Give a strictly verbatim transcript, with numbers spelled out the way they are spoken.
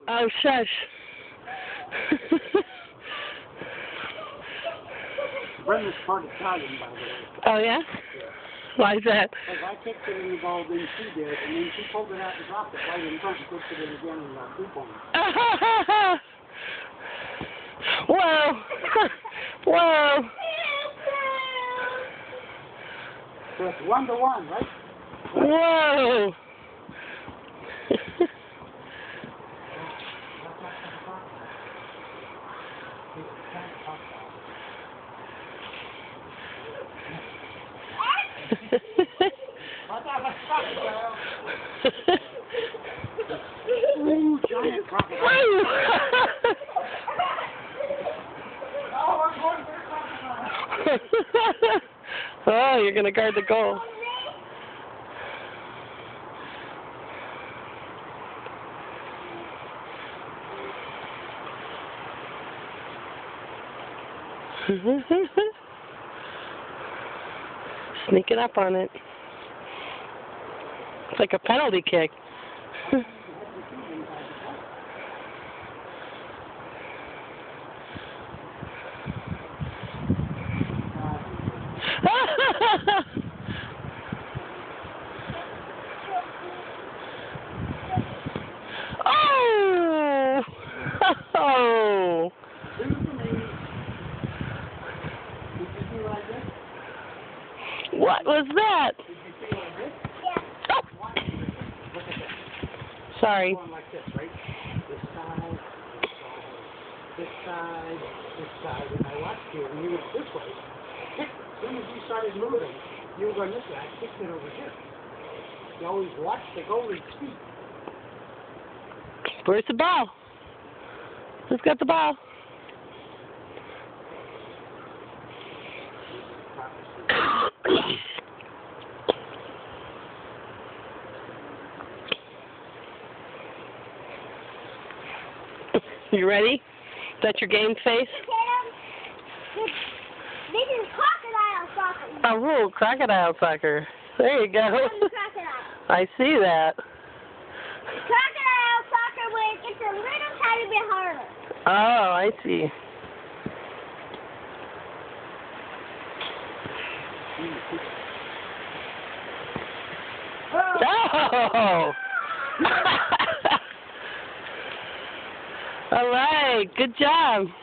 Oh, shush. Brenna's part Italian, by the way. Oh, yeah? Yeah. Why is that? Because I kicked it in the ball, then she did, and then she pulled it out and dropped it right in front and kicked it in again and got two points. Whoa! Whoa! So it's one to one, right? Whoa! Ooh, giant crocodile. Oh, you're going to guard the goal. Sneaking up on it. It's like a penalty kick. Oh! Oh! What was that? Oh. Sorry. Like this, right? This side, this side, this side, and I watched you, and you went this way. I kicked it. As soon as you started moving, you were going this way. I kicked it over here. You always watch the goalie's feet. Where's the ball? Who's got the ball? You ready? Is that your game face? This is crocodile soccer. Oh, crocodile soccer. There you go. I see that. Crocodile soccer, where it's a little tiny bit harder. Oh, I see. Oh! All right, good job.